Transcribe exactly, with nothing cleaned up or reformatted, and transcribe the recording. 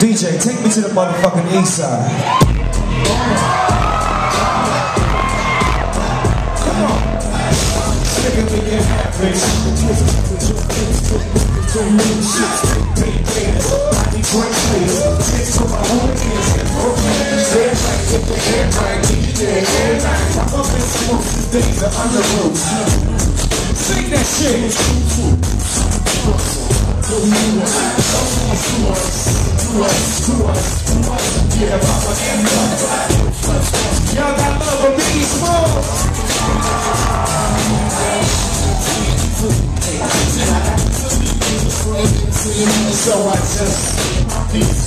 D J, take me to the motherfucking east side. Come on. Nigga, we get average. Too many shits, big bands, body great players. Chicks for my hooligans and brokers. Red light, get the air right, keep it there, air right. I'm up in smoke, these days are under roof. Sing that shit. To us, to us, to us, yeah, Papa and Mama. Y'all got love for Biggie Smalls. So I just